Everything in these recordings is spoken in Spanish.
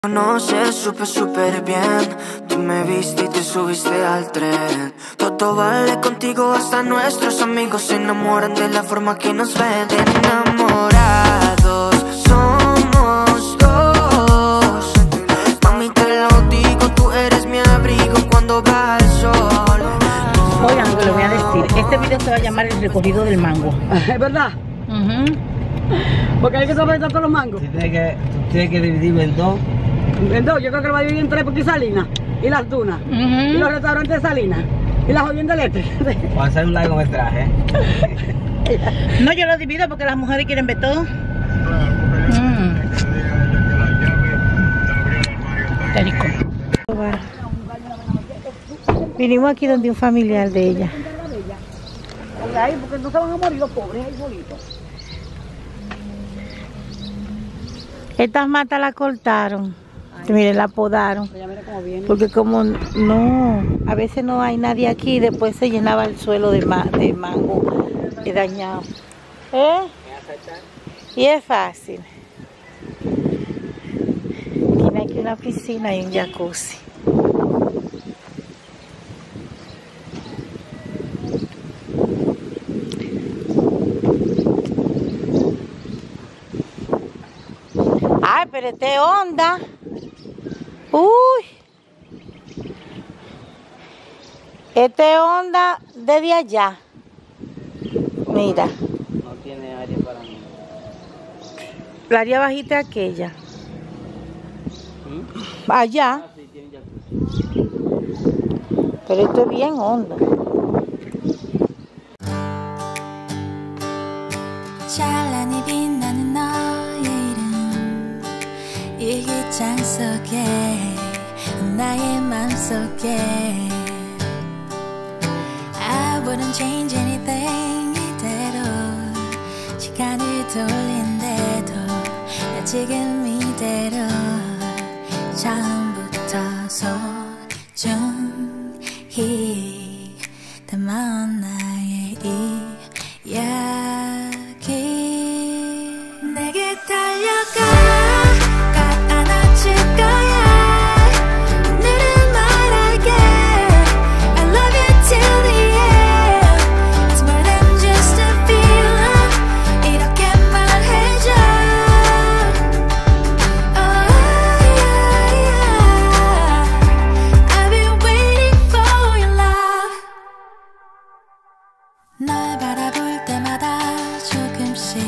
No sé, supe súper bien. Tú me viste y te subiste al tren. Todo vale contigo, hasta nuestros amigos se enamoran de la forma que nos ven. Enamorados somos dos. Mami, te lo digo, tú eres mi abrigo cuando va el sol. Oigan, lo que les voy a decir, este video se va a llamar El Recorrido del Mango. ¿Es verdad? Porque hay que saber todos los mangos. Tú tienes que dividirlo en dos. En dos, yo creo que lo va a dividir en tres porque Salinas y las dunas y los restaurantes de Salinas y las jodiendas eléctricas. Va a ser un largometraje. No, yo lo divido porque las mujeres quieren ver todo. Está rico. Vinimos aquí donde un familiar de ella. Ahí, porque no se van a morir los pobres ahí solitos. Estas matas las cortaron. Miren, la podaron. Porque como no, a veces no hay nadie aquí, después se llenaba el suelo de mango dañado. Y es fácil. Tiene aquí una piscina y un jacuzzi. Ay, pero este onda. Uy. Este onda desde allá. Mira. No tiene área para mí. La área bajita es aquella. Allá. Sí, tiene jacuzzi. Pero esto es bien hondo. 찬란히 빛나는 너의 이름 일기장 속에 나의 맘속에 I wouldn't change anything 이대로 시간을 돌린대도 나 지금 이대로 처음부터 소중히 담아온 나의 이야기 내게 달려가 꽉 안아줄 거야 오늘은 말할게 I love you till the end It's more than just a feeling 이렇게 말해줘 Oh yeah, yeah. I've been waiting for your love 널 바라볼 때마다 조금씩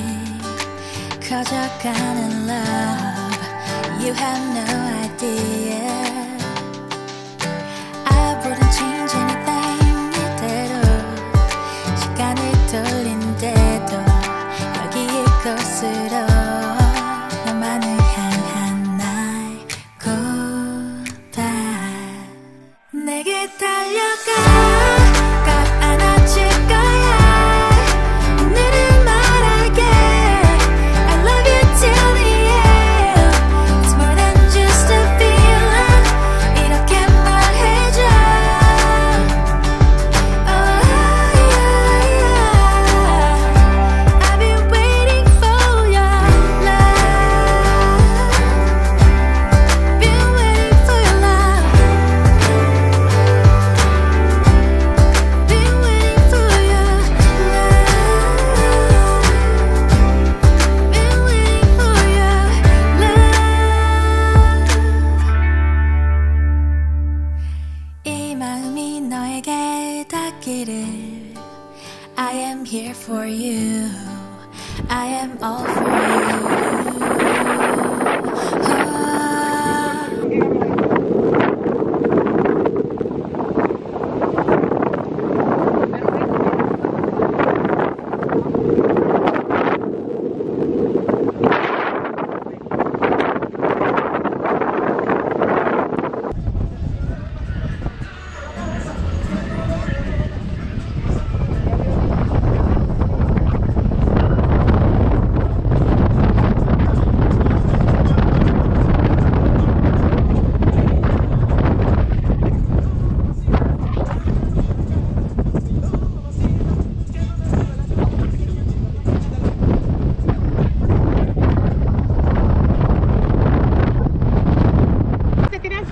커져가는 love You have no idea I wouldn't change anything 이대로 시간을 돌린대도 여기 이곳으로 너만을 향한 날 고백 내게 달려가 꽉 안아줄 거야 오늘은 말할게 I love you till the end It's more than just a feeling 이렇게 말해줘 Oh yeah, yeah. I've been waiting for your love Been waiting for your love Been waiting for your love Been waiting for your love 이 마음이 너에게 닿기를 I am here for you I am all for you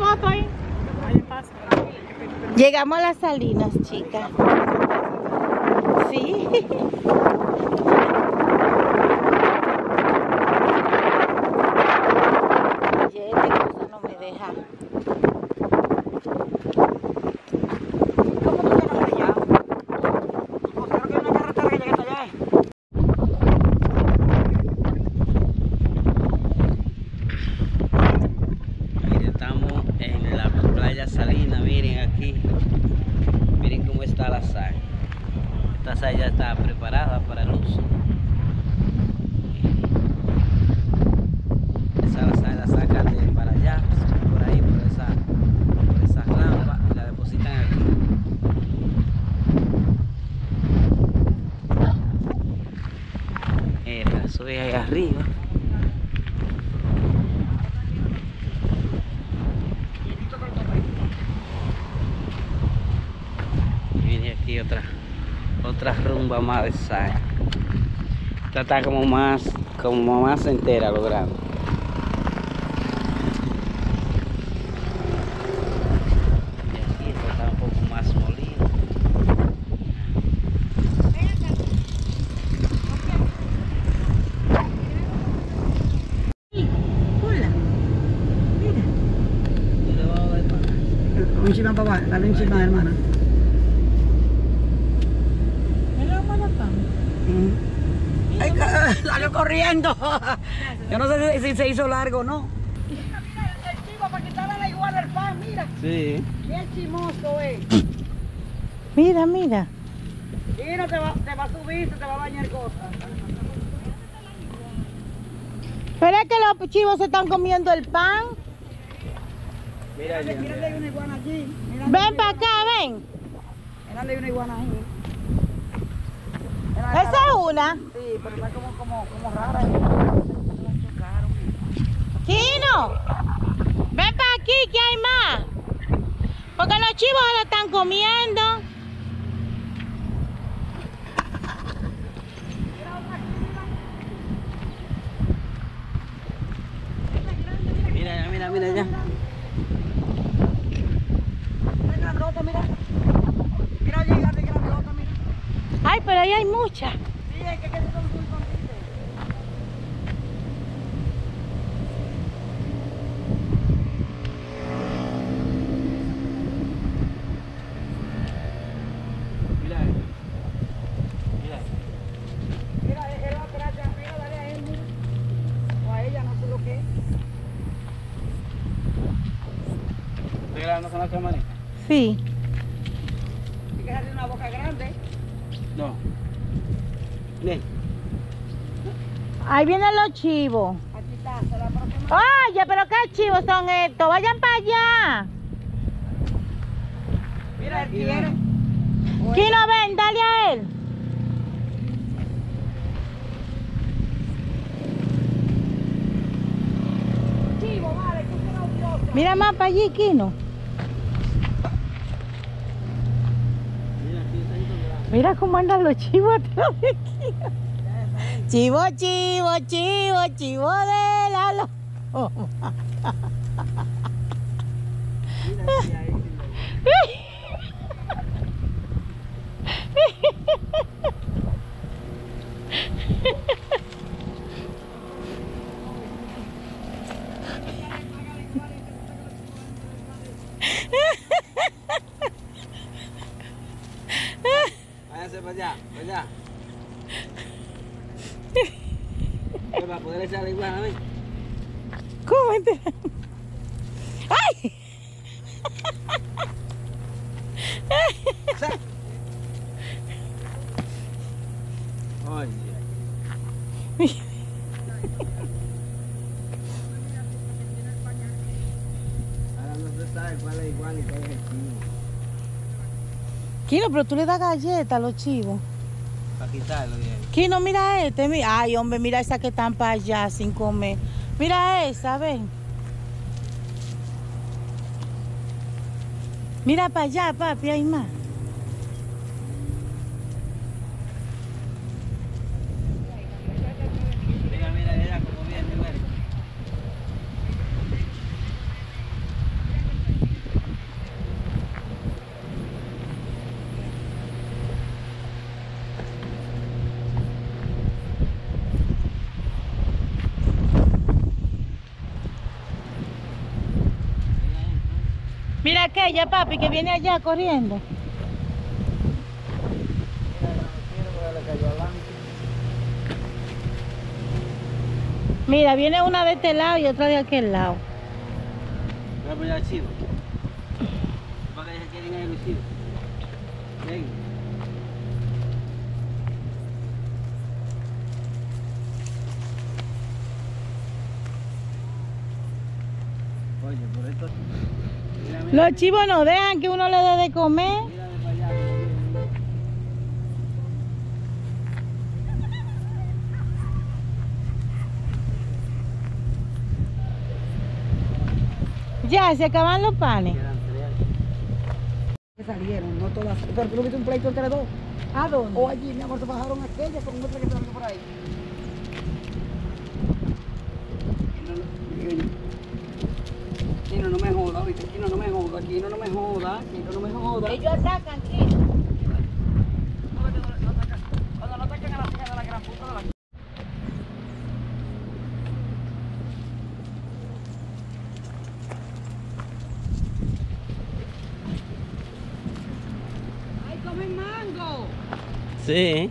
foto ahí. Llegamos a las Salinas, chicas. Sí. Esta cosa no me deja. ¿Cómo tú llegas allá? O sea, que hay una carretera que llega hasta allá. Miren, estamos en la playa Salina, miren aquí. Miren cómo está la sal. Esta sal ya está preparada para el uso. Esa la sal la sacan de para allá, por ahí, por esas rampas, y la depositan aquí. Mira, sube ahí arriba. Viene aquí otra rumba más de sal. Esta está como más entera logrando. Y aquí esta está un poco más molida. Mira debajo del mar. Un chimán para abajo, dale un chimán, hermana. Ay, salió corriendo. Yo no sé si se hizo largo o no. Mira, el chivo para quitarle la igual al pan, mira. Sí. Qué chimoso es. Mira, mira. Y no te va a subir, se te va a bañar cosas. Pero es que los chivos se están comiendo el pan. Mira allá. Mírale, hay una iguana allí. Ven para acá, ven. Mírale, hay una iguana ahí. Esa es una. Sí, pero está como rara. Kino, ven para aquí que hay más. Porque los chivos se lo están comiendo. Mira allá. Mira grandota, mira. Mira allí, grandota, mira. Ay, pero ahí hay muchas. Sí, es que son muy escondidas. Mira. Mira, él va atrás, mira, dale a él, mira. O a ella, no sé lo que es. ¿Estoy grabando con la cámara? Sí. Hay que darle una boca grande. No. Ven. Ahí vienen los chivos. Aquí está, se la próxima. Oye, pero qué chivos son estos. Vayan para allá. Mira, él quiere. Kino, ven, dale a él. Chivo, vale, que será un poco. Mira más para allí, Kino. Mira cómo andan los chivos atrás de Kino. Chivo, chivo, chivo, chivo de la loma. Váyanse para allá, para allá. Para poder echar la iguana, ven. ¿Cómo te... ¡Ay! Oye. Ahora no se sabe cuál es igual y cuál es el chivo. Kino, pero tú le das galletas a los chivos. Para quitarlo de ahí. Kino, mira este. Ay, hombre, mira esa que están para allá sin comer. Mira esa, ven. Mira para allá, papi, hay más. Mira, mira, como viene, Mira aquella, papi, que viene allá corriendo. Mira, viene una de este lado y otra de aquel lado. Voy a apoyar al chivo. Para que se queden ahí los chivos. Ven. Oye, por esto... Los chivos no dejan que uno le dé de comer. Mírame para allá. Ya, se acaban los panes. Quedan Que salieron, no todas. Pero tú no viste un pleito entre dos. ¿A dónde? O allí, mi amor, se bajaron aquella con otra que salió por ahí. Chino, no me joda, ¿viste? Chino, no me joda, Chino, no me joda, Chino, no me joda. Ellos atacan, chino. Cuando no atacan a la hija de la gran puta de la... ¡Ay, comen mango! Sí.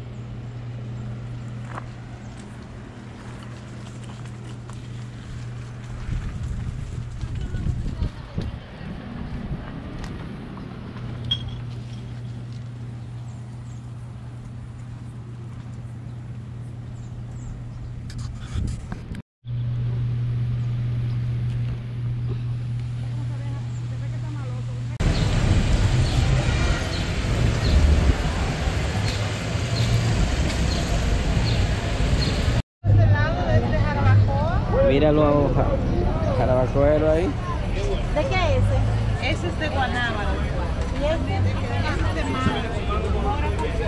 Mira los jarabacoeros ahí. ¿De qué es ese? Ese es de guanábana. ¿Y ese? Ese es de mango. Mora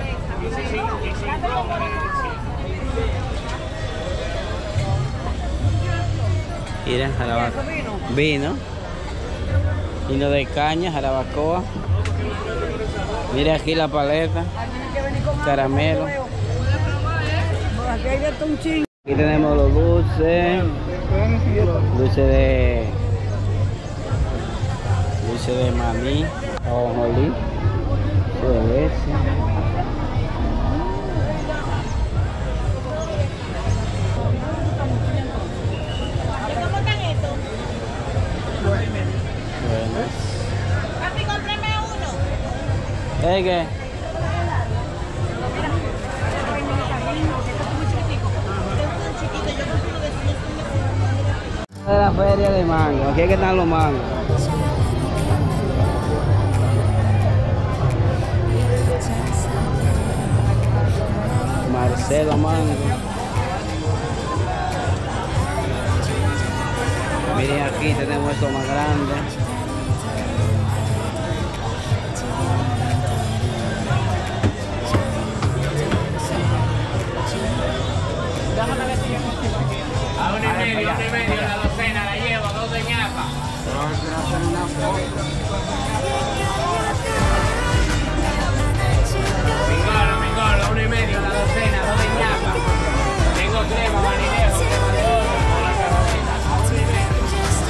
Mira, jarabacoa. Vino. Vino de caña, jarabacoa. Mira aquí la paleta. Caramelo. Aquí hay de todo un chingo. Aquí tenemos los dulces. Dulce de maní, ajonjolí, dulce de leche. ¿Cómo están estos? Bueno. Papi, cómprame uno. ¿Es qué? De la feria de mango, aquí es que están los mangos. Marcelo Mango. Miren, aquí tenemos esto más grande. A 1,5 la docena, la llevo, 2 de ñapa. Mingolo, 1,5 la docena, 2 de ñapa. Tengo crema, marinero, crema de oro, con la carrocita, 1,5.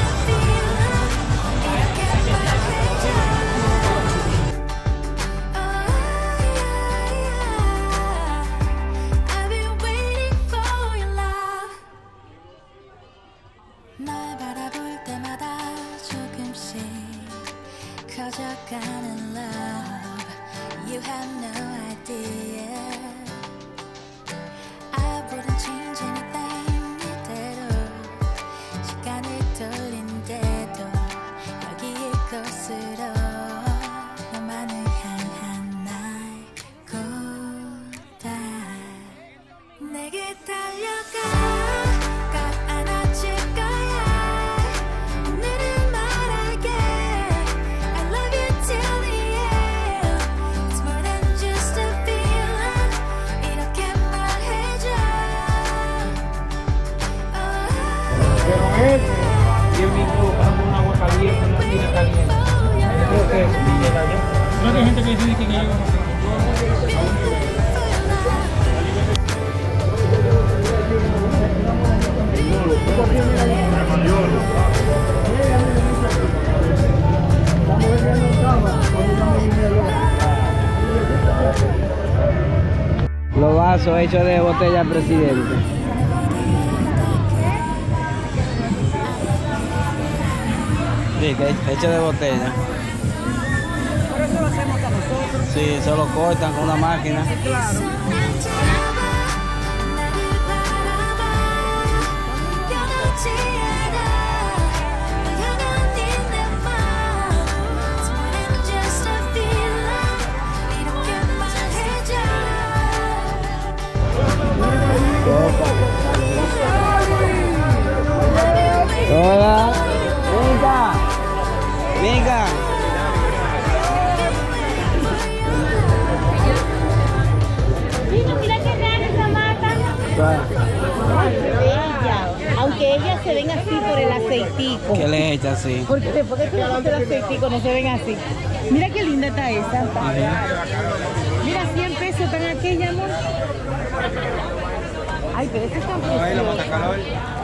I've been waiting for your love. 날 바라볼 때마다 조금씩 커져가는 love. You have no idea. I wouldn't change anything 이대로 시간을 돌린대도 여기에 곳으로 너만을 향한 나의 고백 내게 달려가 꼭 안아줄 거야 오늘은 말할게 I love you till the end It's more than just a feeling 이렇게 말해줘 Y el mismo pasando un agua caliente, una tira caliente. Creo que es Villena, ¿no? Creo que hay gente que dice que llega Vamos vaso hecho de botella, presidente. Sí, que hecho de botella. Por eso lo hacemos a nosotros. Sí, se lo cortan con una máquina. Claro. Hola, venga, venga. Mira qué rara esa mata. Ay, qué bella. Aunque ellas se ven así por el aceitico. ¿Qué le echa así? Porque después que tú le haces el aceitico no se ven así. Mira qué linda está esta. Mira, 100 pesos están aquella, amor. Ay, pero esta está preciosa.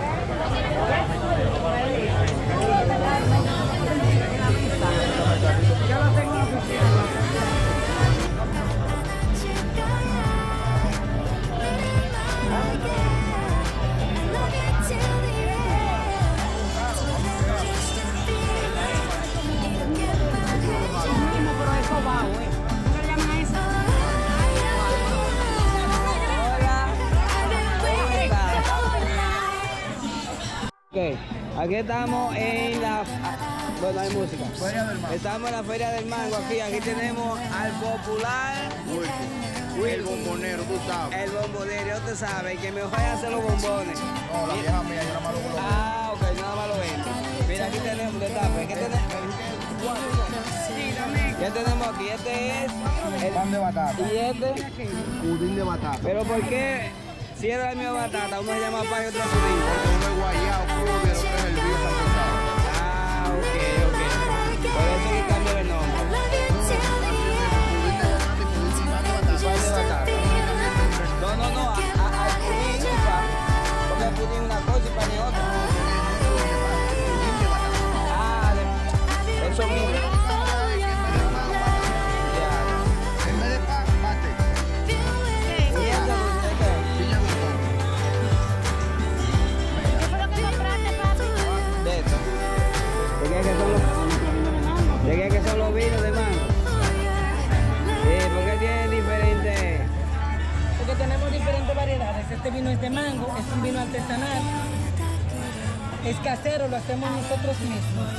Ok, aquí estamos en la... Bueno, hay música. Estamos en la Feria del Mango. Aquí tenemos al popular... El bombonero, tú sabes. El bombonero, usted sabe, que mejor hace los bombones. No, la vieja mía, yo nada más lo veo. Ah, ok, nada más lo vende. Mira, aquí tenemos, destape, ¿qué tenemos? ¿Qué tenemos aquí? Este es... El pan de batata. ¿Y este? Pudín de batata. Pero ¿por qué? Si era la misma batata, uno se llama pan y otro pudín. Porque uno es guayao, crudo y el otro es hervido sancochado. Ah, ok, ok. Por eso que cambia el nombre. Pudín de batata y pudín sin pan de batata. Pan de batata. No, al pudín y pan. Porque el pudín es una cosa y pan es otra. Ah, eso mismo. Ya. En vez de pan, mate. ¿Y esta dulce de qué? Piña con todo. De esto. ¿De qué son los vinos de mango? Sí, porque tiene diferentes... Porque tenemos diferentes variedades. Este vino es de mango, es un vino artesanal. Es casero, lo hacemos nosotros mismos.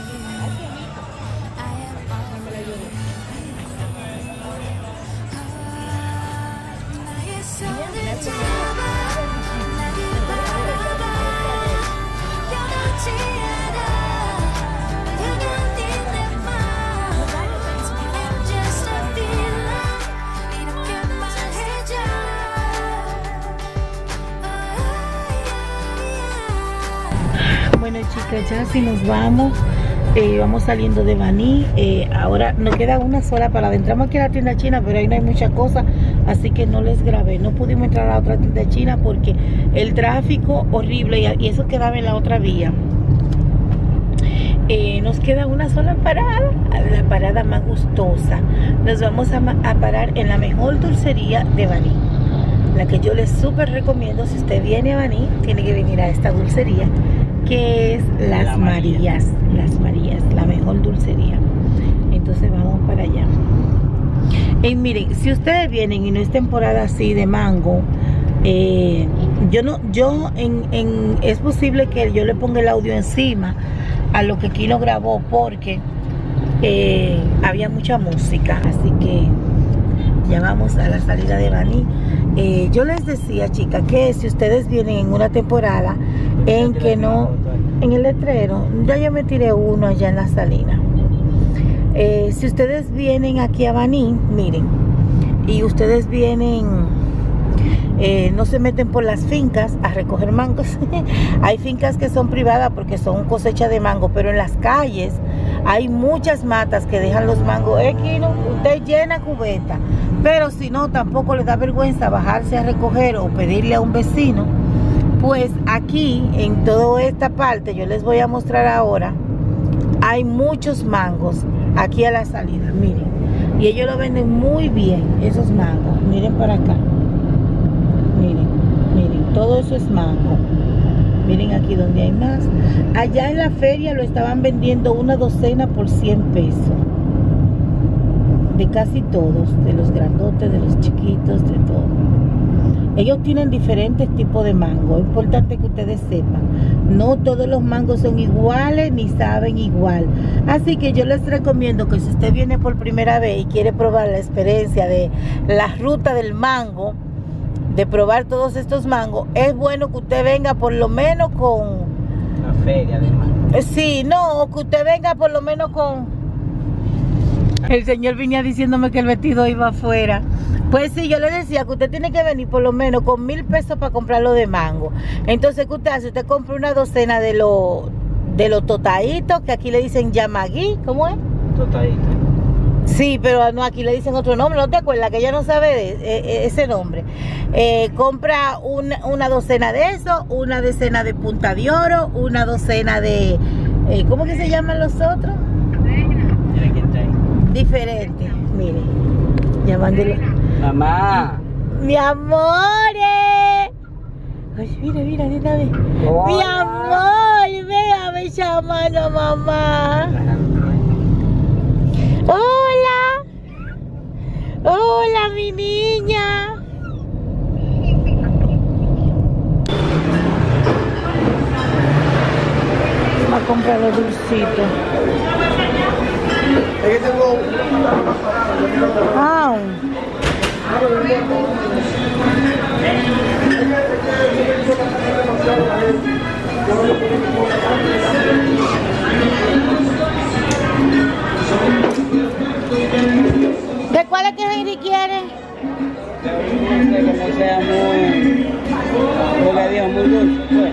Bueno, chicas, ya si nos vamos, vamos saliendo de Baní. Ahora nos queda una sola para entramos aquí a la tienda china, pero ahí no hay muchas cosas, así que no les grabé. No pudimos entrar a la otra tienda china porque el tráfico horrible y eso quedaba en la otra vía. Nos queda una sola parada, la parada más gustosa. Nos vamos a parar en la mejor dulcería de Baní, la que yo les súper recomiendo. Si usted viene a Baní, tiene que venir a esta dulcería, que es Las Marías. Las Marías, la mejor dulcería. Entonces vamos para allá. Y miren, si ustedes vienen y no es temporada así de mango, es posible que yo le ponga el audio encima a lo que Kino grabó, porque había mucha música, así que ya vamos a la salida de Baní. Yo les decía, chicas, que si ustedes vienen en una temporada en que no, en el letrero, ya yo me tiré uno allá en la salina. Si ustedes vienen aquí a Baní, miren, y ustedes vienen, no se meten por las fincas a recoger mangos. Hay fincas que son privadas porque son cosecha de mango, pero en las calles hay muchas matas que dejan los mangos. Kino, usted llena cubeta, pero si no, tampoco les da vergüenza bajarse a recoger o pedirle a un vecino. Pues aquí, en toda esta parte, yo les voy a mostrar ahora, hay muchos mangos aquí a la salida, miren. Y ellos lo venden muy bien, esos mangos. Miren para acá. todo eso es mango. Miren aquí donde hay más. Allá en la feria lo estaban vendiendo una docena por 100 pesos. De casi todos, de los grandotes, de los chiquitos, de todo. Ellos tienen diferentes tipos de mango. Es importante que ustedes sepan. No todos los mangos son iguales ni saben igual. Así que yo les recomiendo que si usted viene por primera vez y quiere probar la experiencia de la ruta del mango, de probar todos estos mangos, es bueno que usted venga por lo menos con... La feria de mango. Sí, no, que usted venga por lo menos con... El señor venía diciéndome que el vestido iba afuera. Pues sí, yo le decía que usted tiene que venir por lo menos con 1000 pesos para comprarlo de mango. Entonces, ¿qué usted hace? Usted compra una docena de los totaditos, que aquí le dicen yamagui, ¿cómo es? Totadito. Sí, pero no, aquí le dicen otro nombre, ¿no te acuerdas? Que ella no sabe ese nombre. Compra una docena de eso, una decena de punta de oro, una docena de... ¿cómo que se llaman los otros? Mira quién trae. Diferentes, mire. Llamándole... Mamá. Mi amor. Ay, mira, mira, mira. Mi amor, véame llamando a mamá. Hola. Hola, mi niña. Va a comprar los dulcitos. Ah. ¿De cuál es que Henry quiere? Que no sea muy... Como le digo, muy dulce. Pues.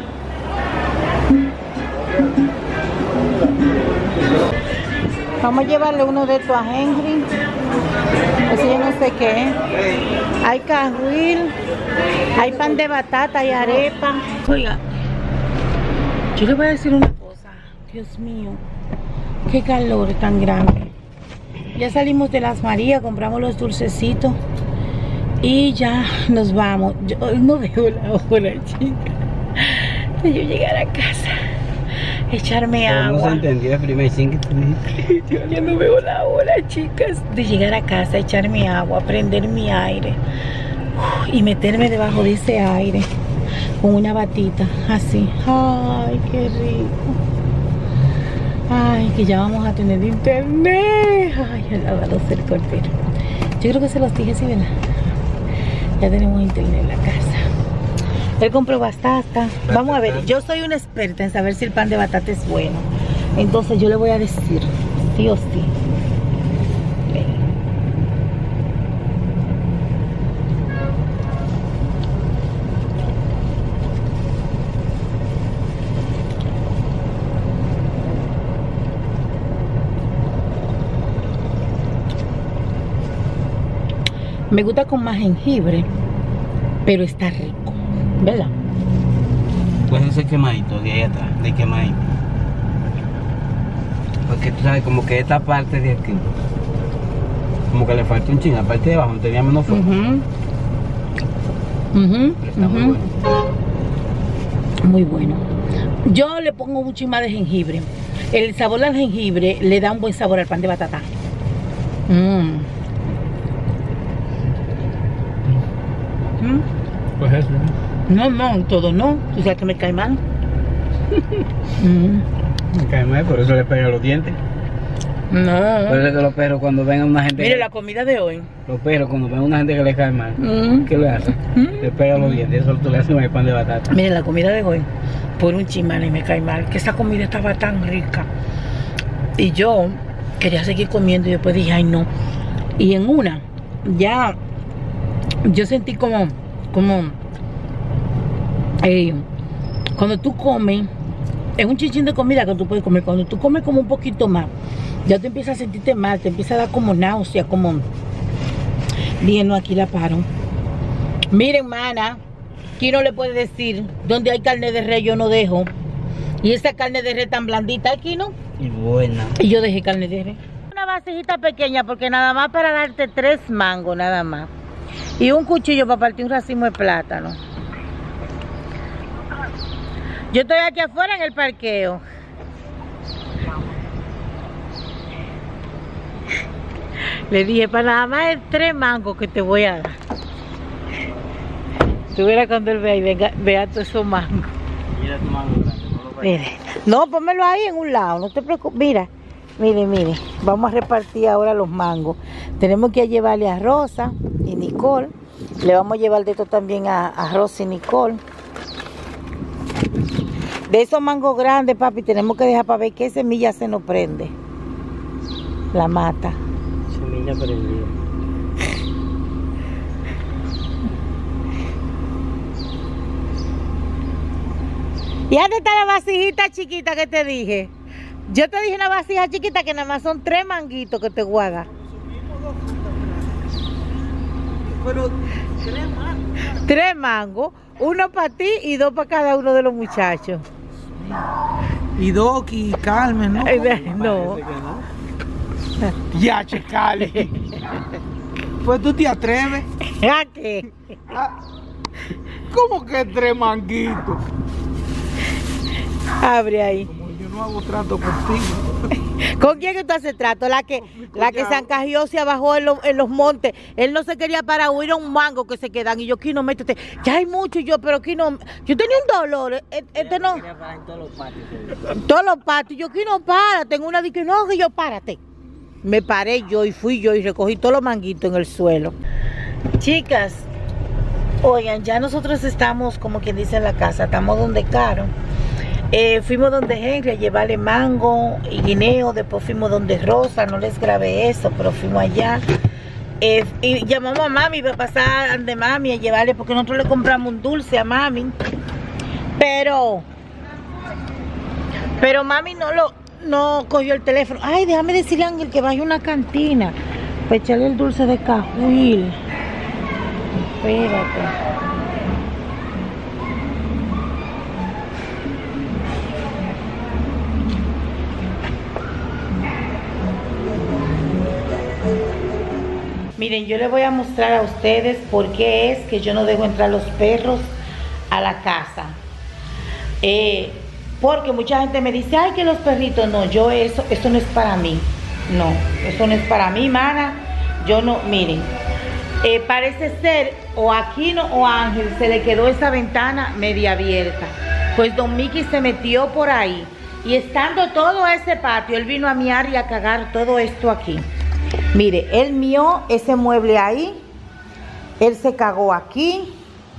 Vamos a llevarle uno de estos a Henry. Ese yo no sé qué es. Hay cajuil, hay pan de batata, hay arepa. Oiga, yo le voy a decir una cosa. Dios mío, qué calor tan grande. Ya salimos de Las Marías, compramos los dulcecitos y ya nos vamos. Yo no veo la hora, chica, de yo llegar a casa, echarme agua. No se entendió el primer sin que tenía. Yo no veo la hora, chicas, de llegar a casa, echarme agua, prender mi aire y meterme debajo de ese aire con una batita así. Ay, qué rico. Ay, que ya vamos a tener internet. Ay, alabado sea el Cordero. Yo creo que se los dije, sí, ¿verdad? Ya tenemos internet en la casa. Él compró batata. Vamos a ver, yo soy una experta en saber si el pan de batata es bueno. Entonces yo le voy a decir, sí o sí. Ven. Me gusta con más jengibre, pero está rico, ¿verdad? Pues ese quemadito de ahí atrás, de quemadito. Porque tú sabes, como que esta parte de aquí, como que le falta un ching, la parte de abajo no tenía menos fuego. Pero está muy bueno. Muy bueno. Yo le pongo mucho más de jengibre. El sabor del jengibre le da un buen sabor al pan de batata. Pues eso. No, todo no. Tú sabes que me cae mal. Me cae mal, por eso le pega los dientes. No. Por eso que los perros cuando ven a una gente... Mire la comida de hoy. Los perros cuando ven a una gente que le cae mal, ¿qué le hacen? Le pega los dientes, eso tú le haces el pan de batata. Mire la comida de hoy. Por un chimán y me cae mal. Que esa comida estaba tan rica. Y yo quería seguir comiendo y después dije, ay no. Y en una, ya... Yo sentí como cuando tú comes, es un chinchín de comida que tú puedes comer. Cuando tú comes como un poquito más, ya te empiezas a sentirte mal, te empieza a dar como náusea, como... Bien, no, aquí la paro. Miren, mana, aquí no le puede decir, donde hay carne de res yo no dejo. Y esa carne de res tan blandita aquí, ¿no? Y buena. Y yo dejé carne de res. Una vasijita pequeña, porque nada más para darte 3 mangos, nada más. Y un cuchillo para partir un racimo de plátano. Yo estoy aquí afuera en el parqueo. Le dije, para nada más es 3 mangos que te voy a dar. Tú verás cuando él vea y venga, vea todos esos mangos. Mira tu mango grande, no lo Mire, no, pónmelo ahí en un lado, no te preocupes. Mira, mire, vamos a repartir ahora los mangos. Tenemos que llevarle a Rosa y Nicole. Le vamos a llevar de esto también a Rosa y Nicole. De esos mangos grandes, papi, tenemos que dejar para ver qué semilla se nos prende. La mata. Semilla prendida. ¿Y dónde está la vasijita chiquita que te dije? Yo te dije una vasija chiquita que nada más son 3 manguitos que te guarda. Pero 3 mangos. 3 mangos, 1 para ti y 2 para cada uno de los muchachos. Y Doki y Carmen, ¿no? No. Ya, checale. Pues tú te atreves. ¿A qué? ¿Cómo que 3 manguitos? Abre ahí. Como yo no hago trato contigo. ¿Con quién que tú haces trato? La que San Cajío se bajó en los montes. Él no se quería parar, huir a un mango que se quedan. Y yo, aquí no, métete. Ya hay mucho, y yo, pero aquí no. Yo tenía un dolor. Este no. Quería parar en todos los patios. Todos los patios. Yo, aquí no, para. Tengo una que no, que yo, párate. Me paré yo y fui yo y recogí todos los manguitos en el suelo. Chicas, oigan, ya nosotros estamos, como quien dice, en la casa. Estamos donde Caro. Fuimos donde Henry a llevarle mango y guineo. Después fuimos donde Rosa. No les grabé eso, pero fuimos allá. Y llamamos a mami para pasar de mami a llevarle, porque nosotros le compramos un dulce a mami. Pero mami no cogió el teléfono. Ay, déjame decirle a Ángel que vaya a una cantina para echarle el dulce de cajuil. Espérate. Miren, yo les voy a mostrar a ustedes por qué es que yo no dejo entrar los perros a la casa. Porque mucha gente me dice, ay, que los perritos, no, yo eso no es para mí. No, eso no es para mí, mana. Yo no, miren, parece ser, o a Aquino o a Ángel se le quedó esa ventana media abierta. Pues Don Mickey se metió por ahí. Y estando todo ese patio, él vino a miar y a cagar todo esto aquí. Mire, él mió ese mueble ahí, él se cagó aquí,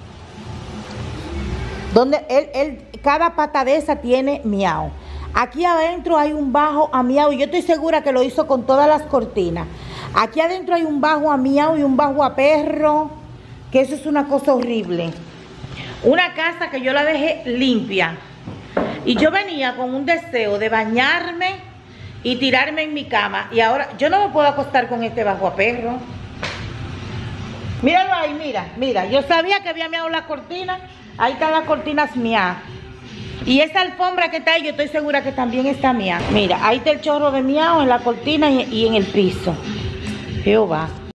donde él cada pata de esa tiene miau. Aquí adentro hay un bajo a miau, y yo estoy segura que lo hizo con todas las cortinas. Aquí adentro hay un bajo a miau y un bajo a perro, que eso es una cosa horrible. Una casa que yo la dejé limpia, y yo venía con un deseo de bañarme y tirarme en mi cama, y ahora yo no me puedo acostar con este bajo a perro. Míralo ahí, mira, yo sabía que había miado la cortina. Ahí están las cortinas mías. Y esa alfombra que está ahí, yo estoy segura que también está mía. Mira, ahí está el chorro de miau en la cortina y en el piso. Jehová.